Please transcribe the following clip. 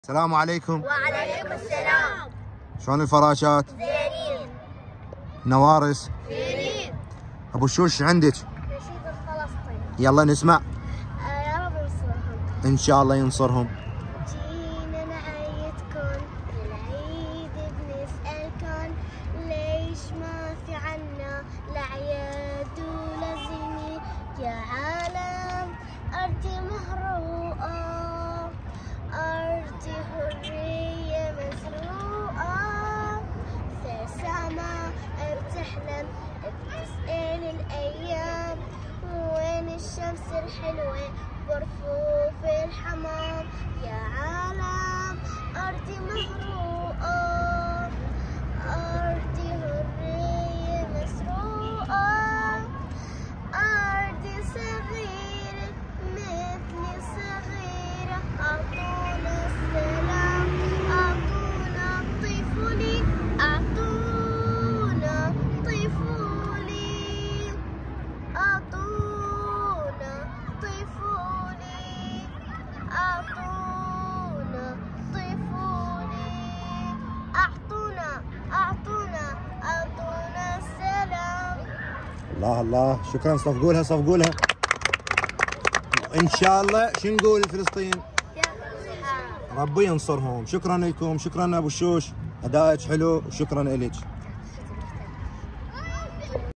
السلام عليكم. وعليكم السلام. شلون الفراشات؟ زينين. نوارس؟ زينين. ابو شوش عندك؟ نشيد فلسطين. يلا نسمع. يا رب ينصرهم. ان شاء الله ينصرهم. جينا نعيدكم للعيد بنسألكم ليش ما في عنا الأعياد ولازمين يا عالم أرضي مهروقة، أرضي حرية مزروقة، في سما بتحلم بتسأل الأيام وين الشمس الحلوة برفوف الحمام يا عالم أرضي مهروقة، أرضي حرية مسروقة، أرضي صغيرة مثلي صغيرة، أعطونا السلام أعطونا طفولي، أعطونا طفولي، أعطونا طفولي، أعطونا طفولي، أعطونا السلام. الله الله، شكرا. صفقوا لها. ان شاء الله شو نقول فلسطين؟ ربي ينصرهم. شكرا لكم، شكرا ابو الشوش، ادائك حلو وشكرا لك.